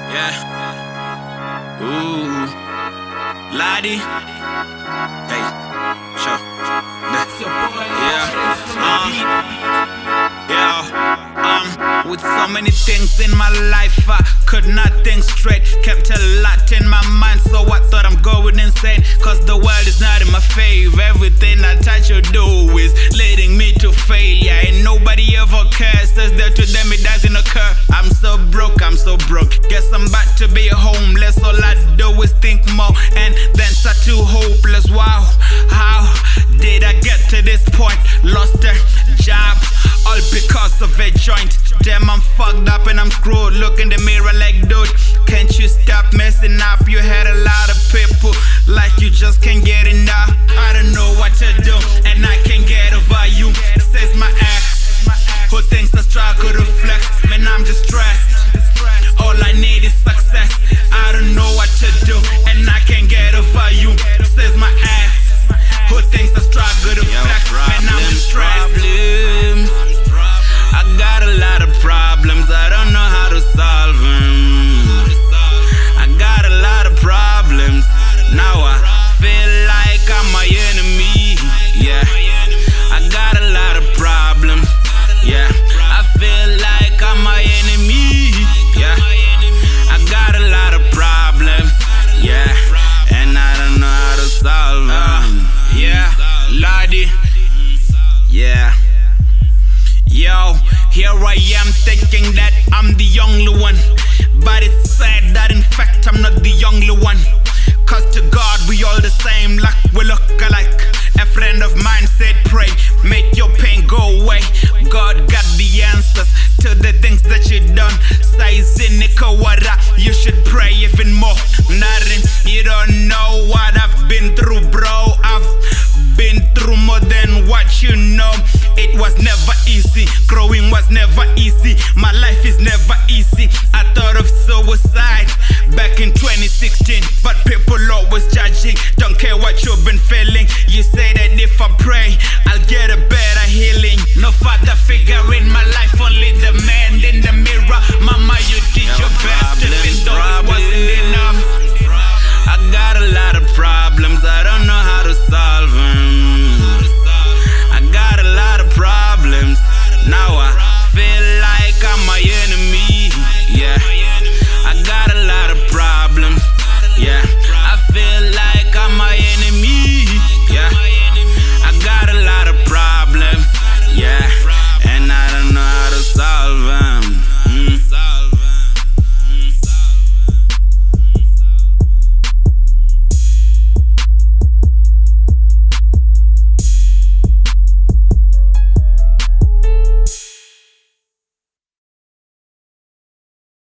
Yeah. Ooh. Lottie. Hey. Sure. With so many things in my life, I could not think straight. Kept a lot in my mind, so I thought I'm going insane. Cause the world is not in my favor. Everything I touch or do is leading me to failure. And nobody ever cares, says that to them it doesn't occur. I'm so broke, guess I'm about to be homeless. All I do is think more and then start to hopeless. Wow, how did I get to this point? Lost a job, all because of a joint. Damn, I'm fucked up and I'm screwed. Look in the mirror like, dude, can't you stop messing